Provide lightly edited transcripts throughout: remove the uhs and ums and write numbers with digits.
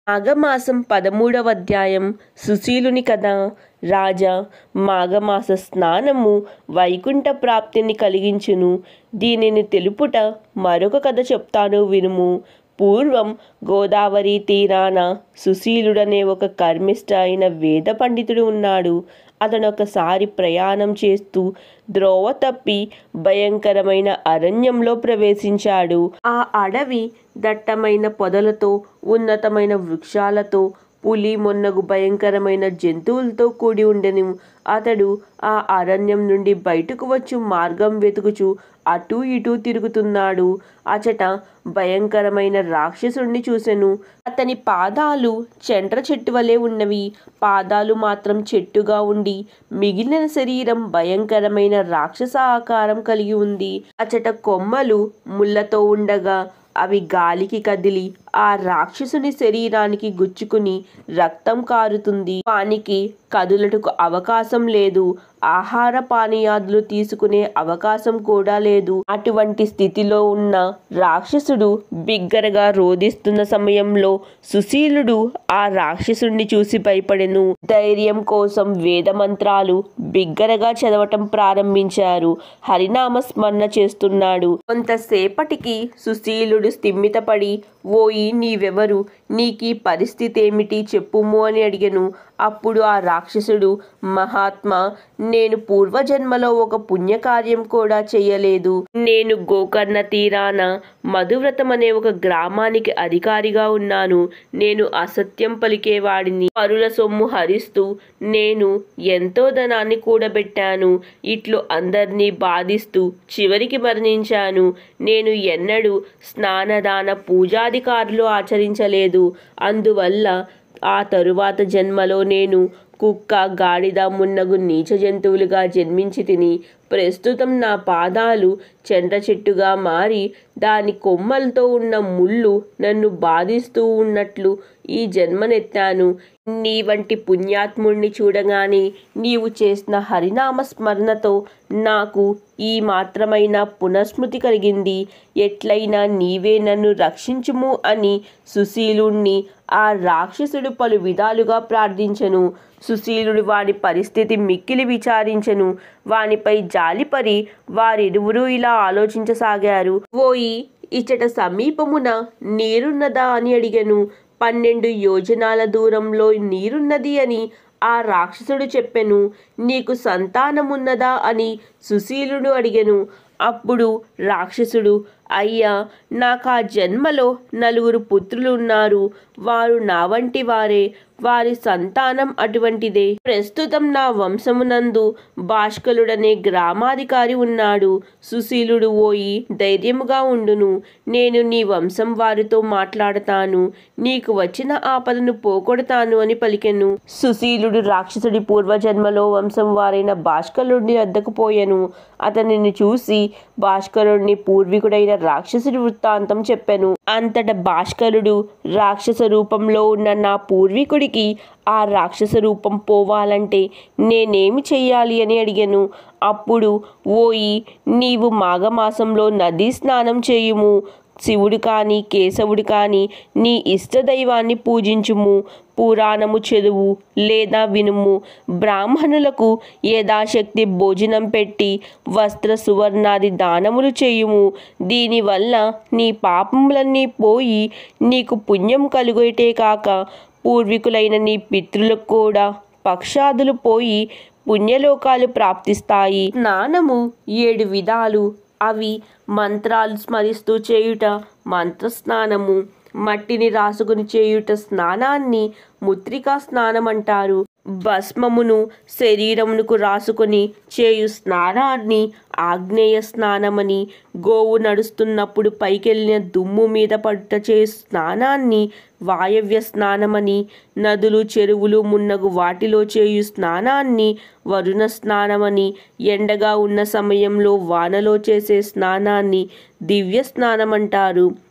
మాఘమాసం 13వ అధ్యాయం. సుశీలుని కథ. రాజా, మాఘమాస స్నానము వైకుంఠ ప్రాప్తిని కలిగించును. దీనిని తెలుపుట మరొక కథ చెప్తాను వినుము. పూర్వం గోదావరి తీరాన సుశీలుడనే ఒక కర్మిష్ట అయిన వేద పండితుడు ఉన్నాడు. అతనొకసారి ప్రయాణం చేస్తూ ద్రోవ తప్పి భయంకరమైన అరణ్యంలో ప్రవేశించాడు. ఆ అడవి దట్టమైన పొదలతో, ఉన్నతమైన వృక్షాలతో, పులి మొన్నగు భయంకరమైన జంతువులతో కూడి ఉండెను. అతడు ఆ అరణ్యం నుండి బయటకు వచ్చు మార్గం వెతుకుచూ అటూ ఇటూ తిరుగుతున్నాడు. అచట భయంకరమైన రాక్షసుడిని చూసెను. అతని పాదాలు చెండ్ర చెట్టు వలె ఉన్నవి. పాదాలు మాత్రం చెట్టుగా ఉండి మిగిలిన శరీరం భయంకరమైన రాక్షస ఆకారం కలిగి ఉంది. అచట కొమ్మలు ముళ్ళతో ఉండగా అవి గాలికి కదిలి ఆ రాక్షసుని శరీరానికి గుచ్చుకుని రక్తం కారుతుంది. వానికి కదులటకు అవకాశం లేదు. ఆహార పానీయాదులు తీసుకునే అవకాశం కూడా లేదు. అటువంటి స్థితిలో ఉన్న రాక్షసుడు బిగ్గరగా రోదిస్తున్న సమయంలో సుశీలుడు ఆ రాక్షసుడిని చూసి భయపడెను. ధైర్యం కోసం వేద మంత్రాలు బిగ్గరగా చదవటం ప్రారంభించారు. హరినామ స్మరణ చేస్తున్నాడు. కొంతసేపటికి సుశీలుడు స్థిమితపడి, ఓయి నీవెవరు? నీకీ పరిస్థితి ఏమిటి చెప్పుము అని అడిగెను. అప్పుడు ఆ రాక్షసుడు, మహాత్మా, నేను పూర్వజన్మలో ఒక పుణ్యకార్యం కూడా చెయ్యలేదు. నేను గోకర్ణ తీరాన మధువ్రతం అనే ఒక గ్రామానికి అధికారిగా ఉన్నాను. నేను అసత్యం పలికేవాడిని. పరుల సొమ్ము హరిస్తూ నేను ఎంతో ధనాన్ని కూడబెట్టాను. ఇట్లు అందరినీ బాధిస్తూ చివరికి మరణించాను. నేను ఎన్నడూ స్నానదాన పూజాధికారులు ఆచరించలేదు. అందువల్ల ఆ తరువాత జన్మలో నేను కుక్క, గాడిద మున్నగు నీచ జంతువులుగా జన్మించి తిని ప్రస్తుతం నా పాదాలు చెండ్ర చెట్టుగా మారి దాని కొమ్మలతో ఉన్న ముళ్ళు నన్ను బాధిస్తూ ఉన్నట్లు ఈ జన్మనెత్తాను. నీ వంటి పుణ్యాత్ముడిని చూడగానే నీవు చేసిన హరినామ స్మరణతో నాకు ఈ మాత్రమైన పునఃస్మృతి కలిగింది. ఎట్లయినా నీవే నన్ను రక్షించుము అని సుశీలుణ్ణి ఆ రాక్షసుడు పలు విధాలుగా ప్రార్థించెను. సుశీలుడు వాని పరిస్థితి మిక్కిలి విచారించెను. వానిపై జాలిపడి వారిరువురూ ఇలా ఆలోచించసాగారు. ఓయి, ఇచ్చట సమీపమున నీరున్నదా అని అడిగెను. 12 యోజనాల దూరంలో నీరున్నది అని ఆ రాక్షసుడు చెప్పెను. నీకు సంతానమున్నదా అని సుశీలుడు అడిగెను. అప్పుడు రాక్షసుడు, అయ్యా, నాకు ఆ జన్మలో 4 పుత్రులు ఉన్నారు. వారు నా వంటి వారే. వారి సంతానం అటువంటిదే. ప్రస్తుతం నా వంశమునందు భాష్కలుడనే గ్రామాధికారి ఉన్నాడు. సుశీలుడు, ఓయి, ధైర్యముగా ఉండును. నేను నీ వంశం వారితో మాట్లాడతాను. నీకు వచ్చిన ఆపదను పోగొడతాను అని పలికెను. సుశీలుడు రాక్షసుడి పూర్వజన్మలో వంశం వారైన భాష్కలుడిని వద్దకు పోయెను. అతనిని చూసి భాష్కరుడిని పూర్వీకుడైన రాక్షసుడి వృత్తాంతం చెప్పెను. అంతట భాష్కరుడు, రాక్షస రూపంలో ఉన్న నా పూర్వీకుడికి ఆ రాక్షస రూపం పోవాలంటే నేనేమి చెయ్యాలి అని అడిగాను. అప్పుడు, ఓయి, నీవు మాఘమాసంలో నదీ స్నానం చేయుము. శివుడు కానీ కేశవుడు కానీ నీ ఇష్టదైవాన్ని పూజించుము. పురాణము చదువు లేదా వినుము. బ్రాహ్మణులకు యథాశక్తి భోజనం పెట్టి వస్త్ర సువర్ణాది దానములు చేయుము. దీనివల్ల నీ పాపములన్నీ పోయి నీకు పుణ్యం కలుగేటే కాక పూర్వీకులైన నీ పితృలకు కూడా పక్షాదులు పోయి పుణ్యలోకాలు ప్రాప్తిస్తాయి. స్నానము 7 విధాలు. అవి మంత్రాలు స్మరిస్తూ చేయుట మంత్రస్నానము. మట్టిని రాసుకుని చేయుట స్నానాన్ని ముత్రికా స్నానం అంటారు. భస్మమును శరీరమునకు రాసుకొని చేయు స్నానాన్ని ఆగ్నేయ స్నానమని, గోవు నడుస్తున్నప్పుడు పైకెళ్ళిన దుమ్ము మీద పడుట చేయు స్నానాన్ని వాయవ్య స్నానమని, నదులు చెరువులు మున్నగు వాటిలో చేయు స్నానాన్ని వరుణ స్నానమని, ఎండగా ఉన్న సమయంలో వానలో చేసే స్నానాన్ని దివ్య స్నానమంటారు.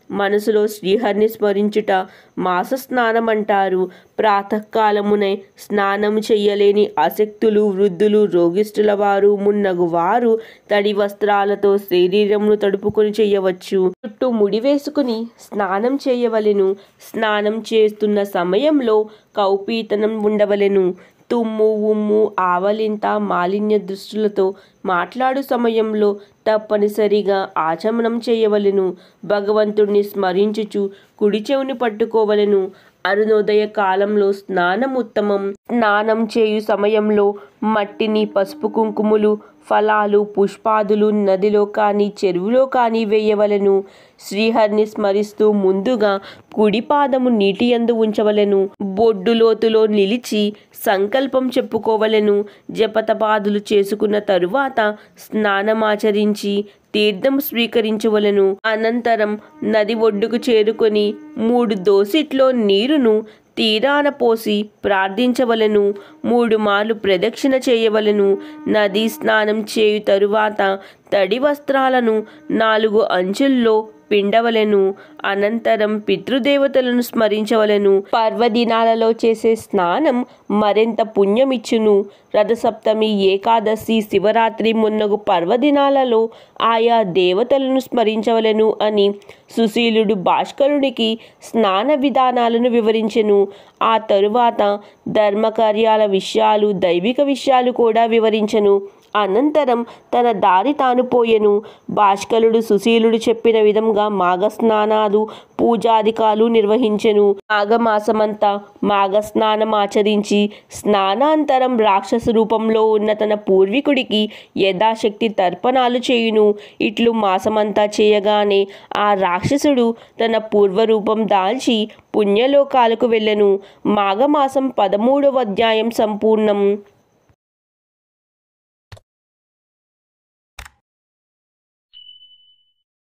మనసులో శ్రీహరిని స్మరించుట మాస స్నానం అంటారు. ప్రాతకాలమునే స్నానము చెయ్యలేని అశక్తులు, వృద్ధులు, రోగిష్ఠుల వారు మున్నగు వారు తడి వస్త్రాలతో శరీరమును తడుపుకొని చేయవచ్చు. చుట్టూ ముడి వేసుకుని స్నానం చేయవలెను. స్నానం చేస్తున్న సమయంలో కౌపీతనం ఉండవలెను. తుమ్ము, ఉమ్ము, ఆవలింత, మాలిన్య దృష్టిలతో మాట్లాడు సమయంలో తప్పనిసరిగా ఆచమనం చేయవలెను. భగవంతుణ్ణి స్మరించుచు కుడి చెవుని పట్టుకోవలెను. అరుణోదయ కాలంలో స్నానం ఉత్తమం. స్నానం చేయు సమయంలో మట్టిని, పసుపు కుంకుమలు, ఫలాలు, పుష్పాదులు నదిలో కానీ చెరువులో కానీ వేయవలెను. శ్రీహరిని స్మరిస్తూ ముందుగా కుడి పాదము నీటి యందు ఉంచవలెను. బొడ్డు లోతులో నిలిచి సంకల్పం చెప్పుకోవలెను. జపతపాదులు చేసుకున్న తరువాత స్నానమాచరించి తీర్థం స్వీకరించవలెను. అనంతరం నది ఒడ్డుకు చేరుకొని 3 దోసిట్లో నీరును తీరాన పోసి ప్రార్థించవలెను. 3 మార్లు ప్రదక్షిణ చేయవలెను. నదీ స్నానం చేయు తరువాత తడి వస్త్రాలను 4 అంచుల్లో పిండవలెను. అనంతరం పితృదేవతలను స్మరించవలెను. పర్వదినాలలో చేసే స్నానం మరింత పుణ్యమిచ్చును. రథసప్తమి, ఏకాదశి, శివరాత్రి మున్నగు పర్వదినాలలో ఆయా దేవతలను స్మరించవలెను అని సుశీలుడు భాస్కరునికి స్నాన విధానాలను వివరించెను. ఆ తరువాత ధర్మకార్యాల విషయాలు, దైవిక విషయాలు కూడా వివరించెను. అనంతరం తన దారి తాను పోయెను. భాస్కరుడు సుశీలుడు చెప్పిన విధంగా మాఘస్నానాలు, పూజాధికాలు నిర్వహించెను. మాఘమాసమంతా మాఘస్నానం ఆచరించి స్నానాంతరం రాక్షస రూపంలో ఉన్న తన పూర్వీకుడికి యథాశక్తి తర్పణాలు చేయును. ఇట్లు మాసమంతా చేయగానే ఆ రాక్షసుడు తన పూర్వరూపం దాల్చి పుణ్యలోకాలకు వెళ్ళెను. మాఘమాసం 13వ అధ్యాయం సంపూర్ణం.